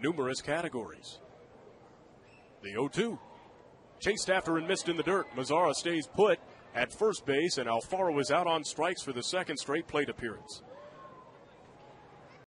numerous categories. The 0-2. Chased after and missed in the dirt. Mazzara stays put at first base, and Alfaro is out on strikes for the second straight plate appearance.